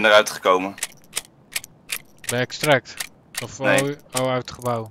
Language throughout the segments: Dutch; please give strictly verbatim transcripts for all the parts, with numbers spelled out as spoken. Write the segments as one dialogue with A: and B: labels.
A: ben eruit gekomen.
B: Bij extract? Of
A: Nee.
B: oh, oh, uit het gebouw?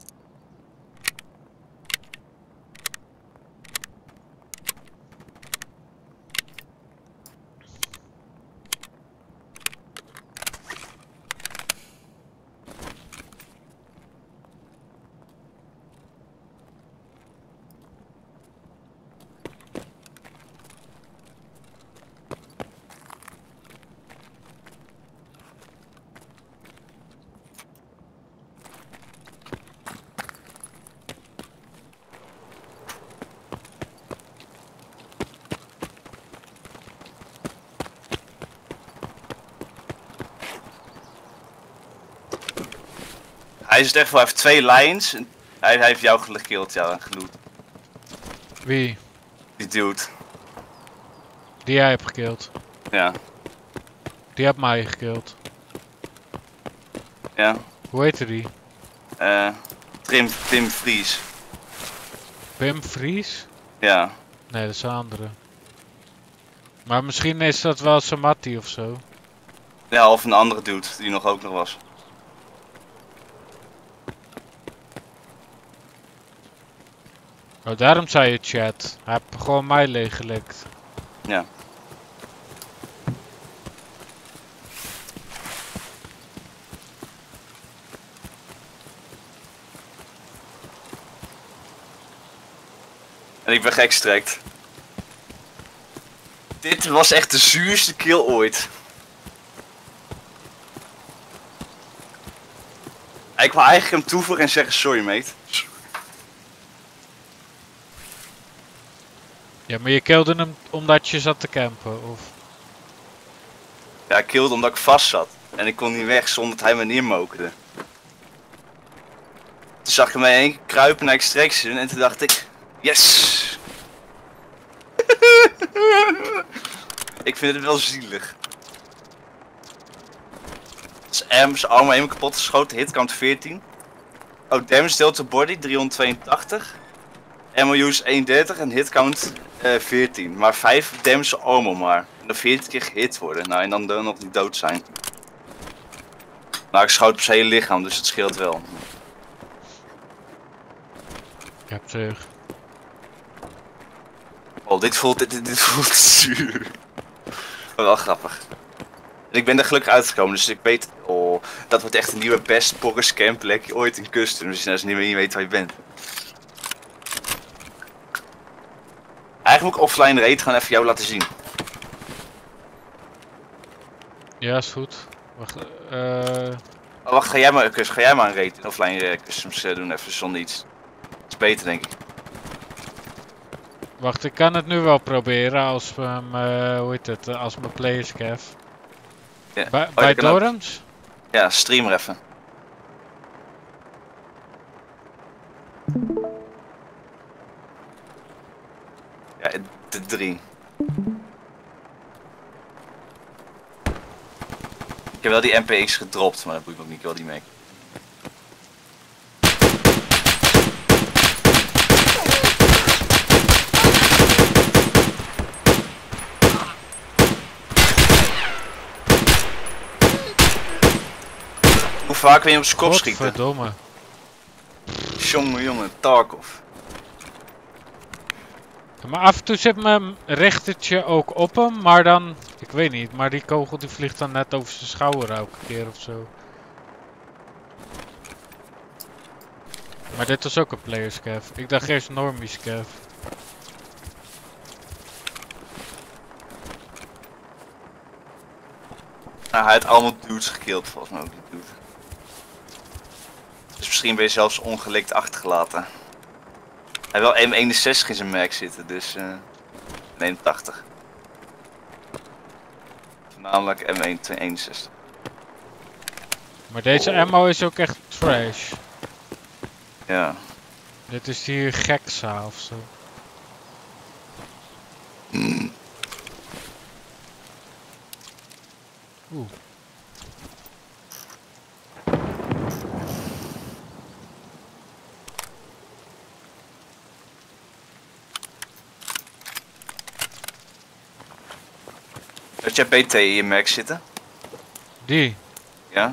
A: Hij is het echt wel, hij heeft twee lines. En hij, hij heeft jou gekild, ja, genoeg.
B: Wie?
A: Die dude.
B: Die jij hebt gekild.
A: Ja.
B: Die hebt mij gekild.
A: Ja.
B: Hoe heette die?
A: Eh, Tim, Tim Vries.
B: Pim Vries?
A: Ja.
B: Nee, dat is een andere. Maar misschien is dat wel Samati of zo.
A: Ja, of een andere dude die nog ook nog was.
B: Oh, daarom zei je chat. Hij heeft gewoon mij leeggelikt.
A: Ja. En ik ben geëxtract. Dit was echt de zuurste kill ooit. Ik wil eigenlijk hem toevoegen en zeggen sorry mate.
B: Ja, maar je kilde hem omdat je zat te campen, of?
A: Ja, ik killde omdat ik vast zat. En ik kon niet weg zonder dat hij me neermokerde. Toen zag ik hem in één keer kruipen naar extraction en toen dacht ik... Yes! Ik vind het wel zielig. Zijn arm helemaal kapot geschoten, hitcount veertien. Oh, damage deelt to body driehonderdtweeëntachtig. M O U's eenendertig en hitcount uh, veertien. Maar vijf damage armor maar. En dan veertien keer gehit worden. Nou, en dan, dan nog niet dood zijn. Maar ik schoot op zijn hele lichaam, dus het scheelt wel.
B: Ik heb terug.
A: Oh, dit voelt, dit, dit voelt zuur. Maar wel grappig. En ik ben er gelukkig uitgekomen, dus ik weet... Oh, dat wordt echt een nieuwe best Poggers camp plek ooit in Custom. Dus als je niet meer weet waar je bent. Eigenlijk moet ik offline raid gaan even jou laten zien.
B: Ja, is goed. Wacht, eh...
A: Oh, wacht, ga jij maar, Kus, ga jij maar een raid offline uh, customs uh, doen even zonder iets. Dat is beter denk ik.
B: Wacht, ik kan het nu wel proberen als we hem, uh, hoe heet het, uh, als mijn players Kev.
A: Ja.
B: Bij,
A: oh,
B: bij
A: kan ook...
B: Dorms?
A: Ja, stream er even. Ja, de drie. Ik heb wel die M P X gedropt, maar dat boeit me ook niet, ik wil die mee. Hoe vaak wil je op zijn kop schieten?
B: Godverdomme.
A: Jongen, jongen, Tarkov.
B: Maar af en toe zit mijn rechtertje ook op hem, maar dan, ik weet niet, maar die kogel die vliegt dan net over zijn schouder elke keer of zo. Maar dit was ook een players Kev. Ik dacht eerst normies Kev.
A: Nou, hij had allemaal dudes gekild, volgens mij ook die dude. Dus misschien ben je zelfs ongelikt achtergelaten. Hij heeft wel M eenenzestig in zijn merk zitten, dus uh, eenentachtig. Namelijk M eenenzestig.
B: Maar deze
A: Oh.
B: ammo is ook echt trash.
A: Ja.
B: Dit is hier geksa of zo.
A: Mm.
B: Oeh.
A: Heb jij B T in je merk zitten?
B: Die?
A: Ja?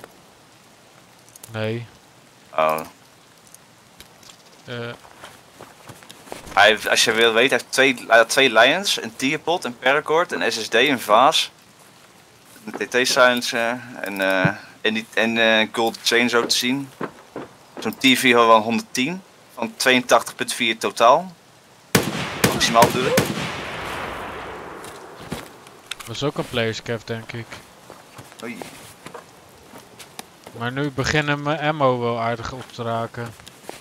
B: Nee.
A: Oh.
B: Uh,
A: Hij heeft, als je wil weten, hij heeft twee, hij had twee Lions, een Tierpot, een Paracord, een S S D, een Vaas. Een T T silencer en, uh, en, die, en uh, Gold Chain zo te zien. Zo'n T V hadden we honderdtien van tweeëntachtig komma vier totaal. Maximaal bedoel ik.
B: was ook een playerscaf denk ik.
A: Oei.
B: Maar nu beginnen mijn ammo wel aardig op te raken.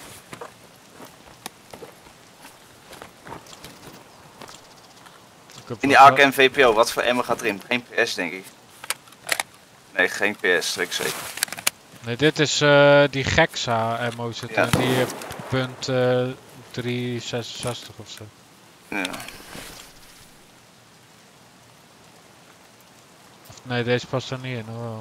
A: In die A K M V P O, wat voor ammo gaat erin? Geen P S denk ik. Nee, geen P S, weet ik zeker.
B: Nee, dit is uh, die Gexa ammo zit
A: ja.
B: in die punt uh, driehonderdzesenzestig of zo.
A: Ja.
B: Nee, deze past er niet in. Oh.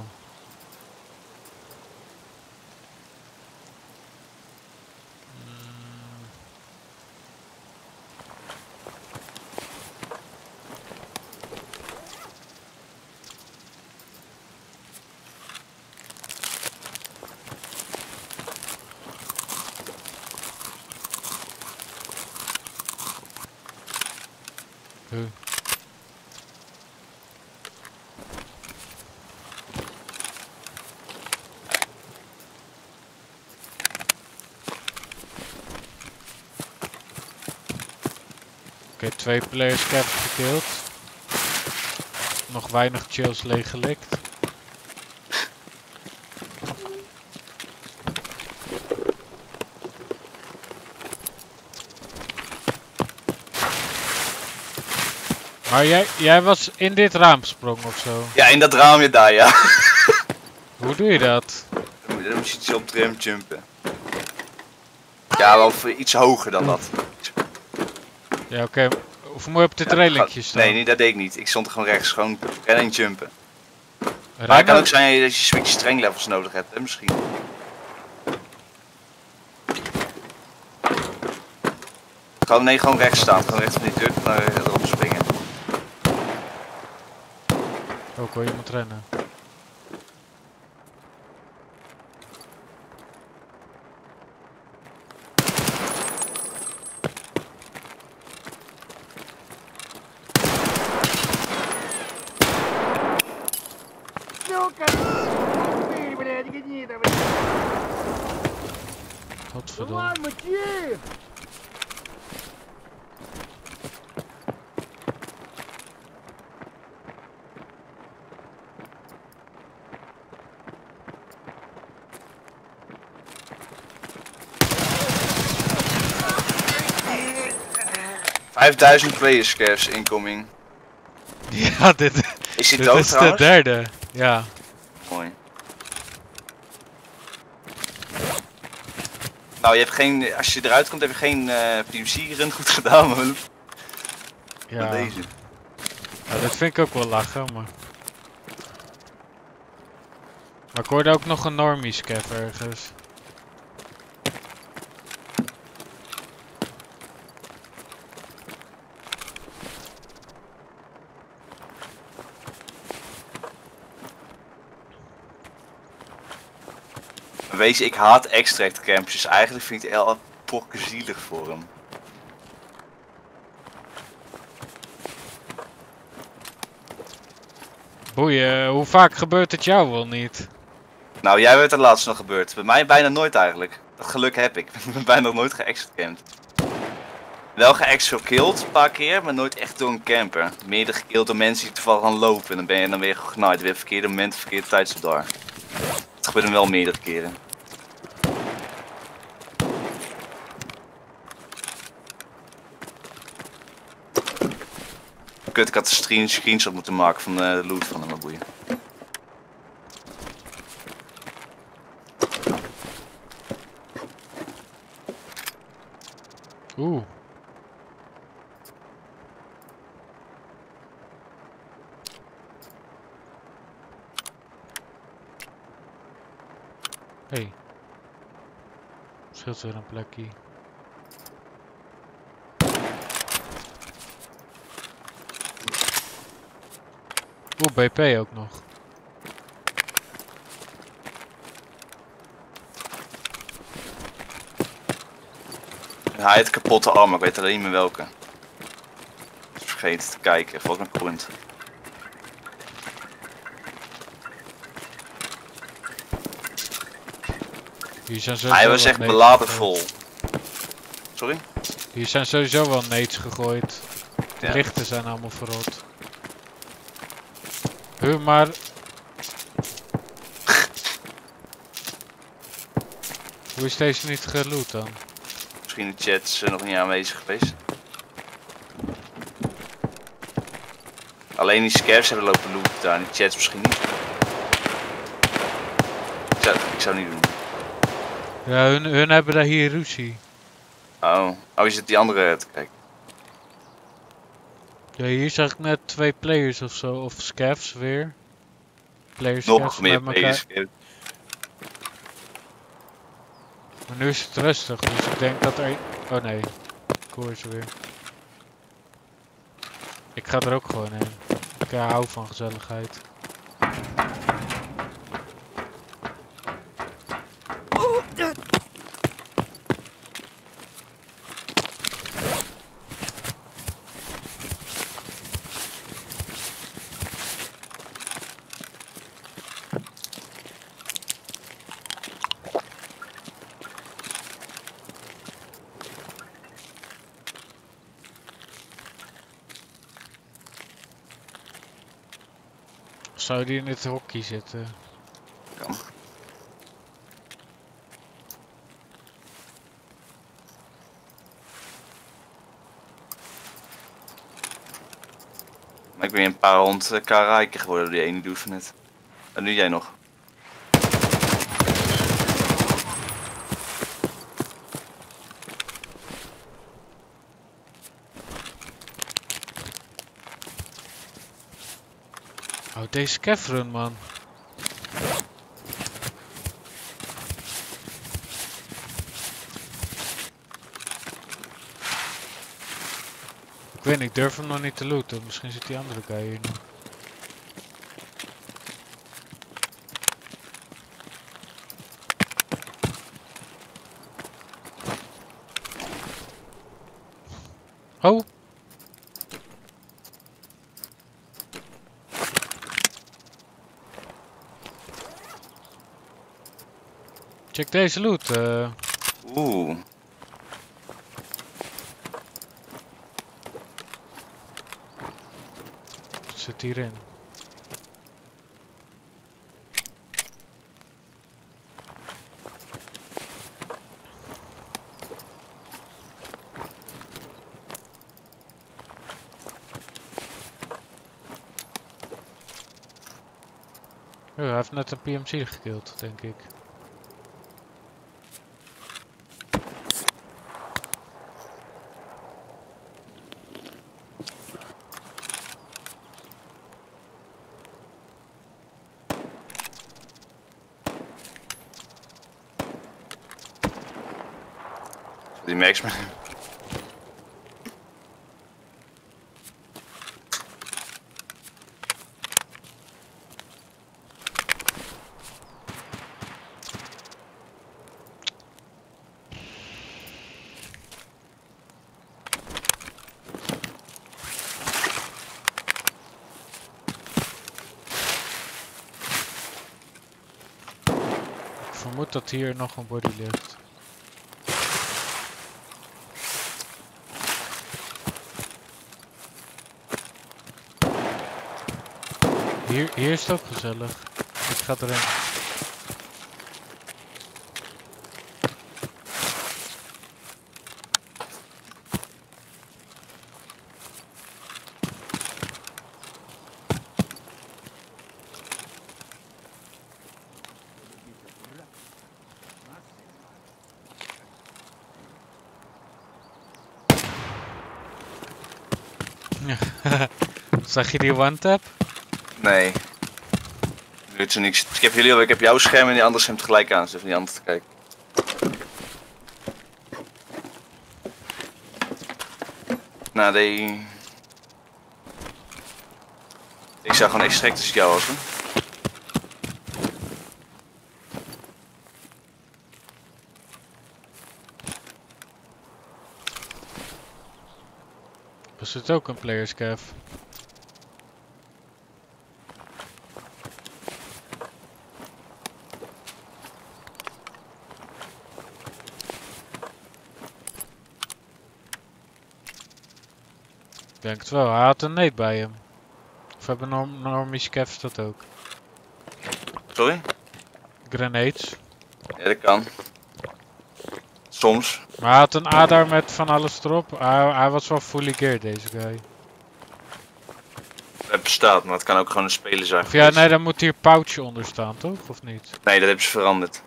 B: Huh. Oké, okay, twee players caps gekild. Nog weinig chills leeggelikt. Maar jij, jij was in dit raam gesprongen of zo?
A: Ja, in dat raamje daar, ja.
B: Hoe doe je dat?
A: Dan, dan moet je iets op tram jumpen. Ja, wel iets hoger dan dat.
B: Ja, oké. Okay. Of moet je op dit ja, railingje staan?
A: Nee, nee, dat deed ik niet. Ik stond er gewoon rechts, gewoon rennen en jumpen. Rennen? Maar het kan ook zijn dat je switch streng levels nodig hebt, hè, misschien. Gewoon, nee, gewoon rechts staan. Gewoon rechts van die deur naar erop springen.
B: Ook hoor, je moet rennen. Godverdomme.
A: vijfduizend playerscares incoming.
B: Ja, dit,
A: is dit,
B: dit
A: dood,
B: is trouwens? De derde. Ja.
A: Mooi. Nou, je hebt geen, als je eruit komt heb je geen uh, P M C-run goed gedaan, man.
B: Ja.
A: Deze.
B: Ja, dat vind ik ook wel lachen, maar... Maar ik hoorde ook nog een normie scav ergens.
A: Wees, ik haat extract camps, dus eigenlijk vind ik het heel pokkenzielig voor hem.
B: Boeien, hoe vaak gebeurt het jou wel niet?
A: Nou, jij werd er laatst nog gebeurd. Bij mij bijna nooit eigenlijk. Dat geluk heb ik. Ik ben bijna nog nooit geextracamd. Wel geextra-killed een paar keer, maar nooit echt door een camper. Meerdere gekilld door mensen die toevallig gaan lopen en dan ben je dan weer genaaid. Weer verkeerde moment, verkeerde tijdstip daar. Dat gebeurt hem wel meerdere keren. Kut, ik had een screen, screenshot moeten maken van de loot van hem, boeien.
B: Oeh. Hey. Scheelt weer een plekje. Oeh, B P ook nog.
A: Hij heeft kapotte armen, ik weet alleen niet meer welke. Vergeet te kijken, volgens een punt.
B: Hier zijn
A: Hij was echt beladen vol. Sorry?
B: Hier zijn sowieso wel nades gegooid. De
A: Ja.
B: lichten zijn allemaal verrot. Huh, maar... Hoe is deze niet geloot dan?
A: Misschien de chats uh, nog niet aanwezig geweest. Alleen die scares hebben lopen looten daar, die chats misschien niet. Ik zou, ik zou niet doen.
B: Ja, hun, hun hebben daar hier ruzie.
A: Oh, oh je zit die andere te kijken.
B: Ja, hier zag ik net twee players of zo, of scavs weer. Players
A: Nog
B: scavs
A: meer
B: met elkaar.
A: players.
B: Maar nu is het rustig, dus ik denk dat er... Oh nee, ik hoor ze weer. Ik ga er ook gewoon heen. Ik uh, hou van gezelligheid. Zou die in het hockey zitten?
A: Kan. Maar ik ben een paar hond uh, rijker geworden door die ene dude van net. En nu jij nog.
B: Oh, deze Kefrun, man. Ik weet niet, ik durf hem nog niet te looten. Misschien zit die andere guy hier nog. Oh! Check deze loot. Uh...
A: Oeh.
B: Wat zit hierin? Oh, hij heeft net een P M C gekild, denk ik.
A: Die Max me.
B: Ik vermoed dat hier nog een body ligt. Hier, hier is het ook gezellig. Ik ga erin. Zag je die one-tap?
A: Nee. Doet ze niks. Ik heb jullie al, ik heb jouw scherm en die andere scherm tegelijk aan, dus die andere te kijken. Nou, die... Ik zou gewoon extract als ik jou was, hoor.
B: zit ook een players cave. Ik denk het wel, hij had een nade bij hem. Of hebben norm normies cavs dat ook?
A: Sorry?
B: Grenades.
A: Ja, dat kan. Soms.
B: Maar hij had een Adar met van alles erop. Hij, hij was wel fully geared, deze guy.
A: Het bestaat, maar het kan ook gewoon een speler zijn.
B: Of ja, nee, dan moet hier pouch onder staan, toch? Of niet?
A: Nee, dat hebben ze veranderd.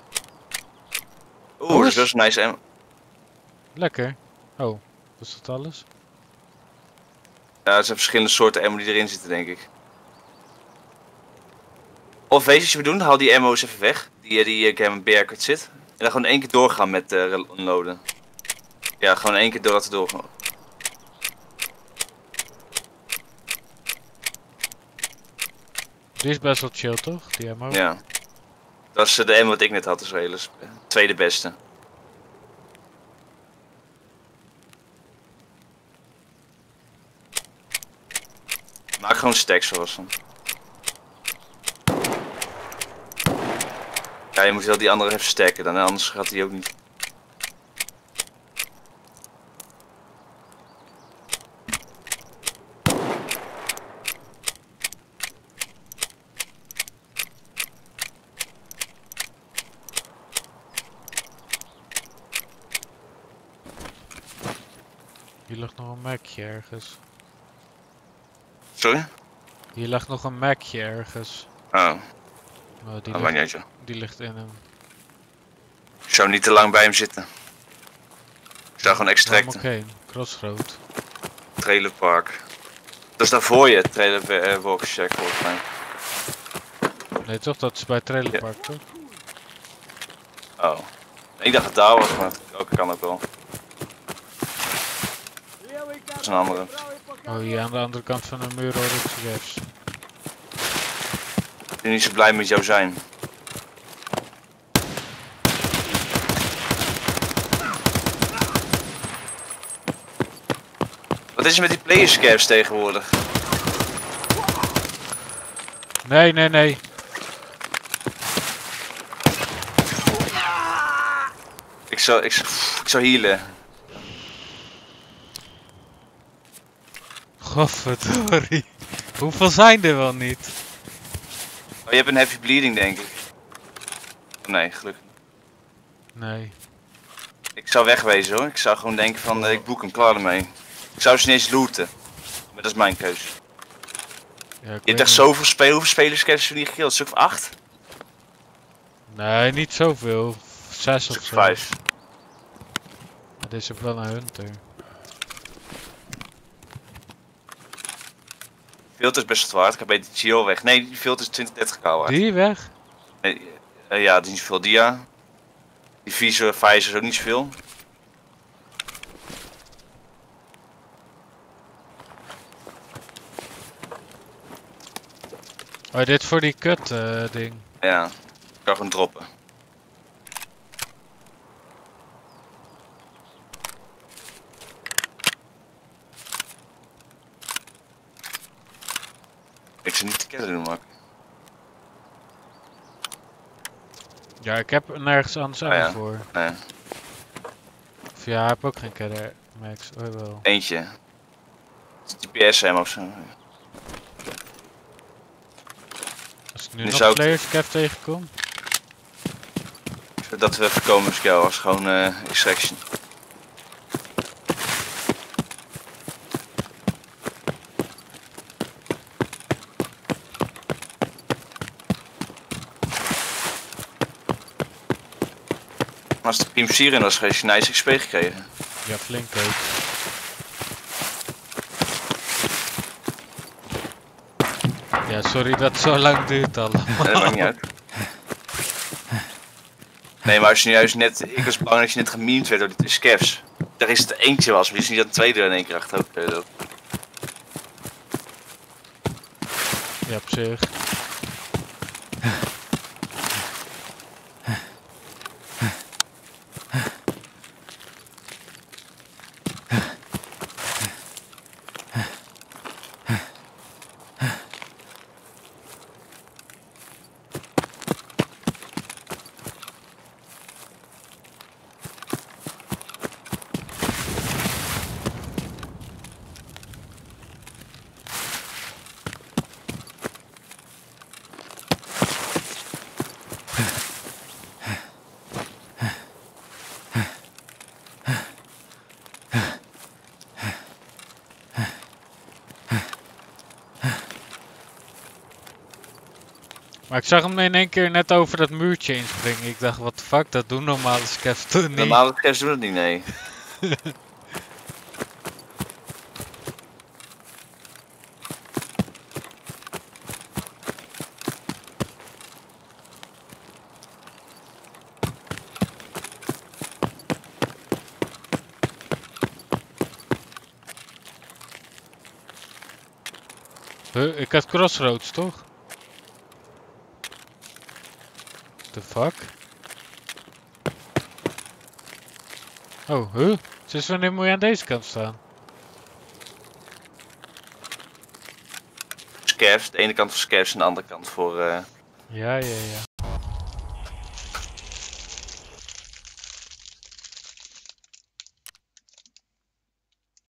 A: Oeh,
B: Oh,
A: dat
B: is-
A: is best nice. En
B: Lekker. Oh, was dat alles?
A: ja, er zijn verschillende soorten ammo die erin zitten, denk ik. Of weet je wat je moet doen? Haal die ammo's even weg. Die, eh, die uh, Gam Bearcat zit. En dan gewoon één keer doorgaan met uh, unloaden. Ja, gewoon één keer door laten doorgaan.
B: Die is best wel chill, toch? Die ammo.
A: Ja. Dat is uh, de ammo wat ik net had, dus wel hele sp- tweede beste. Maak gewoon stacks zoals dan. Ja, je moet wel die andere even stacken, dan anders gaat die ook niet.
B: Hier ligt nog een Macje ergens.
A: Sorry?
B: Hier ligt nog een Macje ergens.
A: Oh,
B: Oh, die,
A: dat maakt
B: ligt,
A: niet uit, joh.
B: die ligt in hem.
A: Ik zou niet te lang bij hem zitten. Ik zou gewoon
B: Waar
A: extracten.
B: moet ik heen? Crossroad.
A: Trailerpark. Dat is daar voor je, trailer uh, walk check volgens mij.
B: Nee, toch? Dat is bij Trailerpark, toch?
A: Oh. Ik dacht het daar was, maar het ook, kan ook wel. Dat is een andere.
B: Oh, hier aan de andere kant van de muur hoor ik suggest.
A: Ik ben niet zo blij met jou zijn. Wat is er met die playerscaps tegenwoordig?
B: Nee, nee, nee.
A: Ik zou, ik, zou- ik zou healen.
B: Godverdorie. Hoeveel zijn er wel niet?
A: Oh, je hebt een heavy bleeding, denk ik. Nee, gelukkig.
B: Nee.
A: Ik zou wegwezen hoor. Ik zou gewoon denken van, eh, ik boek hem, klaar ermee. Ik zou ze niet eens looten. Maar dat is mijn keuze.
B: Ja, ik
A: Je
B: weet
A: hebt echt
B: niet.
A: zoveel spelers. Hoeveel spelers heb je niet gekild? Een stuk of acht?
B: Nee, niet zoveel. Zes
A: Een
B: of
A: stuk
B: zo.
A: vijf.
B: Maar dit is ook wel een hunter.
A: Filter is best wat waard. Ik heb beter Gio weg. Nee, die filter is twintig, dertig k waard.
B: Die weg?
A: Nee, eh, ja, die is niet zoveel. Dia. Die visor, visor is ook niet zoveel.
B: Oh, dit voor die kut eh, ding.
A: Ja, ik kan gewoon droppen. Ik zou niet te kennen doen, maar.
B: Ja, ik heb nergens anders
A: Oh,
B: ammo
A: ja.
B: voor.
A: Nee,
B: Of ja, ik heb ook geen Kedder Max. Oh, wel.
A: eentje. G P S ammo of zo.
B: Als ik nu
A: Nu
B: nog
A: zou ik-
B: players cap tegenkom.
A: Dat we even komen, scale was gewoon eh extraction. Als de P M C erin was geweest, je nice X P gekregen.
B: Ja, flink ook. Ja, sorry dat het zo lang duurt allemaal.
A: Nee, dat maakt niet uit. Nee, maar als je nu juist net, ik was bang dat je net gememd werd door die scavs. Daar is het eentje was, maar je is niet dat een tweede er in één keer achter ook. eh, dat-
B: Ja, op zich. Maar ik zag hem in één keer net over dat muurtje inspringen. Ik dacht, wat de fuck, dat doen normale scavs toch niet?
A: Normale scavs doen het niet, nee.
B: Huh, ik had crossroads, toch? The fuck? Oh, huh? Sinds wanneer moet je aan deze kant staan?
A: Scavs, de ene kant voor scavs en de andere kant voor... Uh...
B: Ja, ja, ja.